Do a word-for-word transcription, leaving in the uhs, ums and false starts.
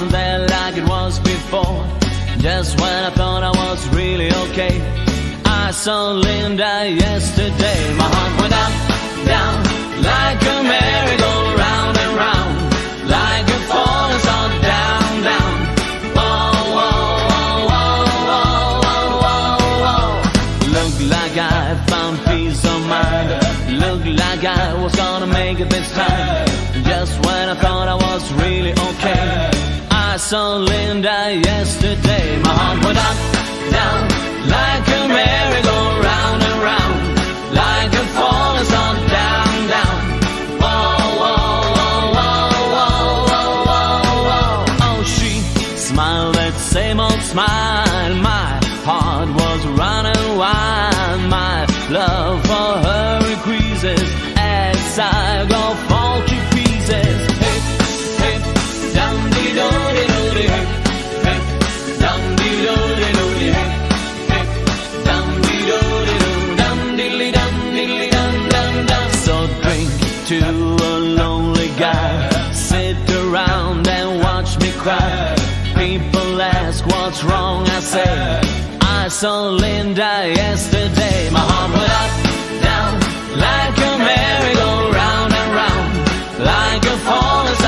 wasn't there like it was before. Just when I thought I was really okay, I saw Linda yesterday. My heart went up, down, like a merry-go-round and round, like a falling star down, down. Oh, oh, oh, oh, oh, oh, oh, oh. Looked like I found peace of mind. Looked like I was gonna make it this time. Just when I thought I was really okay, I saw Linda yesterday. My heart went up, down, like a merry-go-round and round, like a falling star down, down. Oh, oh, oh, oh, oh, oh, oh, oh. Oh, she smiled that same old smile. My heart was running wild. My love for her increases as I go fall to pieces. Hey, hey, dum-dee-do-dee-do-dee, hey, hey, dum-dee-do-dee-do-dee, hey, hey, dum-dee-do-dee-do, dum-diddly-dum-diddly-dum-dum-dum. So drink to a lonely guy, sit around and watch me cry. People ask what's wrong, I say I saw Linda yesterday. My heart went up, down, like a merry-go-round and round, like a falling